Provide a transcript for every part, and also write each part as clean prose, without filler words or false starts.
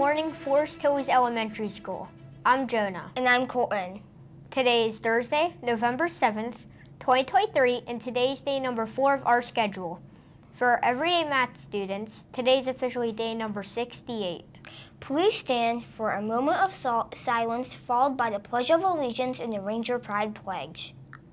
morning, Forest Hills Elementary School. I'm Jonah. And I'm Colton. Today is Thursday, November 7th, 2023, and today is day number 4 of our schedule. For our everyday math students, today is officially day number 68. Please stand for a moment of silence followed by the Pledge of Allegiance and the Ranger Pride Pledge.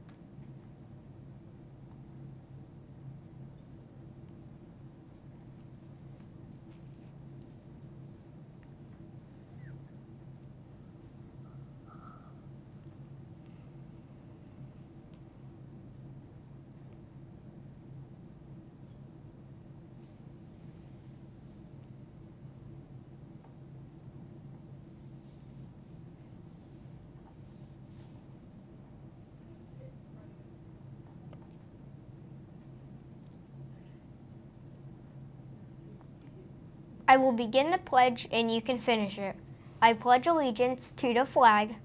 I will begin the pledge and you can finish it. I pledge allegiance to the flag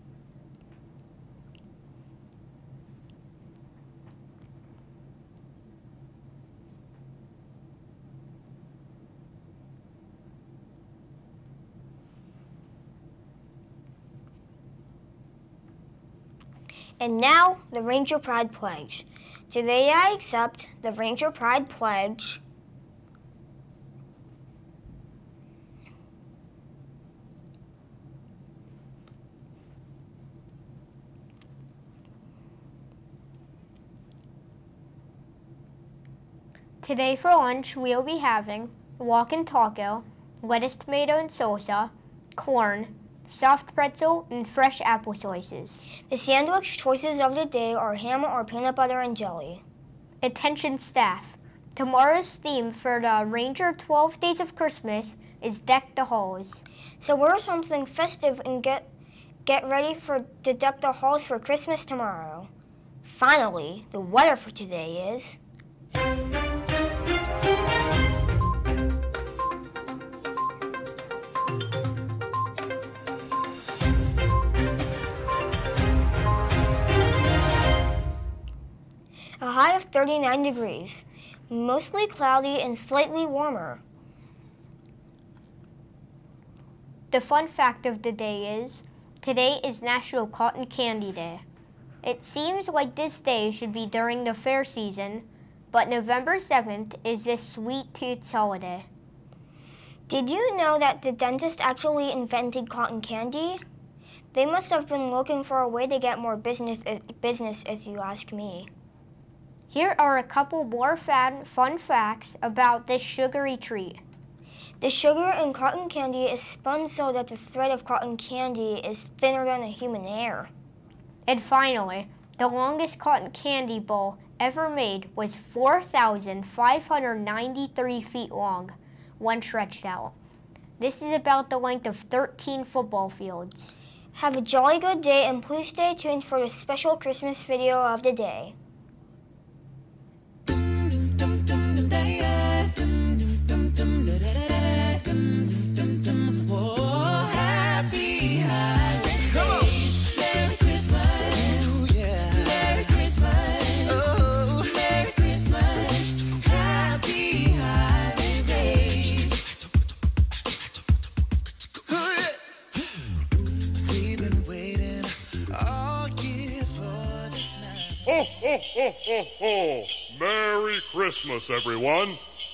And now, the Ranger Pride Pledge. Today I accept the Ranger Pride Pledge. Today for lunch, we'll be having walk-in taco, lettuce, tomato, and salsa, corn, soft pretzel, and fresh apple slices. The sandwich choices of the day are ham or peanut butter and jelly. Attention staff. Tomorrow's theme for the Ranger 12 Days of Christmas is Deck the Halls. So wear something festive and get ready to deck the halls for Christmas tomorrow. Finally, the weather for today is... a high of 39 degrees, mostly cloudy and slightly warmer. The fun fact of the day is, today is National Cotton Candy Day. It seems like this day should be during the fair season, but November 7th is this sweet tooth holiday. Did you know that the dentist actually invented cotton candy? They must have been looking for a way to get more business if you ask me. Here are a couple more fun facts about this sugary treat. The sugar in cotton candy is spun so that the thread of cotton candy is thinner than a human hair. And finally, the longest cotton candy bowl ever made was 4,593 feet long when stretched out. This is about the length of 13 football fields. Have a jolly good day and please stay tuned for the special Christmas video of the day. Ho, ho, ho, ho, ho! Merry Christmas, everyone!